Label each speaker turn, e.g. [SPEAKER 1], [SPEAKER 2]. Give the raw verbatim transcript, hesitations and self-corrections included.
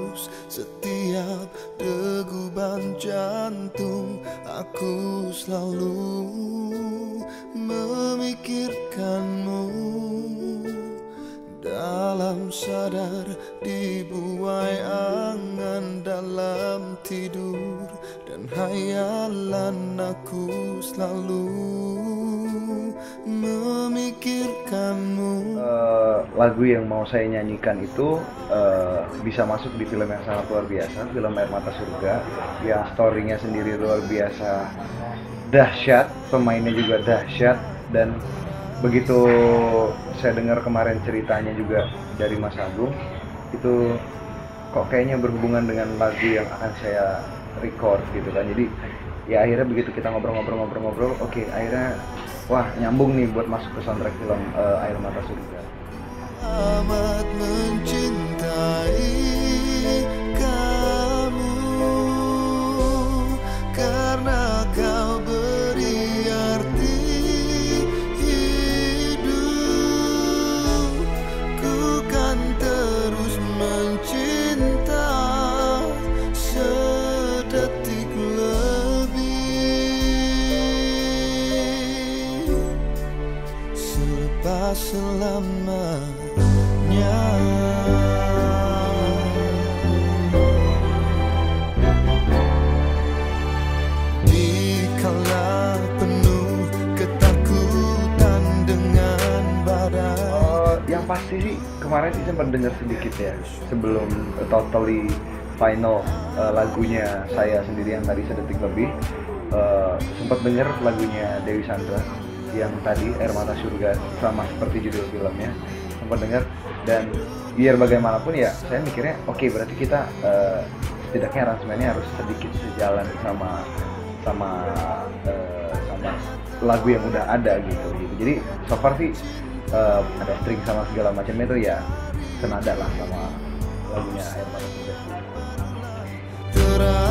[SPEAKER 1] terus setiap degupan jantung. Aku selalu memikirkanmu, dalam sadar dibuai angan dalam tidur, dan hayalan aku selalu memikirkanmu.
[SPEAKER 2] Uh, lagu yang mau saya nyanyikan itu uh, bisa masuk di film yang sangat luar biasa, film Air Mata Surga, yang story-nya sendiri luar biasa dahsyat, pemainnya juga dahsyat, dan begitu saya dengar kemarin ceritanya juga dari Mas Agung, itu kok kayaknya berhubungan dengan lagu yang akan saya record gitu kan. Jadi ya akhirnya begitu kita ngobrol-ngobrol-ngobrol-ngobrol, oke okay, akhirnya wah nyambung nih buat masuk ke soundtrack film uh, Air Mata Surga.
[SPEAKER 1] Amat mencintai kamu, karena kau beri arti hidup. Ku kan terus mencinta sedetik lebih, selepas selamanya. Dikala penuh ketakutan dengan badan.
[SPEAKER 2] Uh, yang pasti sih kemarin sih sempat dengar sedikit ya sebelum uh, totally final uh, lagunya saya sendiri yang tadi sedetik lebih, uh, sempat dengar lagunya Dewi Sandra yang tadi Air Mata Surga, sama seperti judul filmnya, sempat dengar. Dan biar bagaimanapun ya saya mikirnya oke okay, berarti kita uh, setidaknya aransemennya harus sedikit sejalan sama sama uh, sama lagu yang udah ada gitu gitu. Jadi so far sih uh, ada string sama segala macamnya itu ya senada lah sama lagunya Air Mata Surga.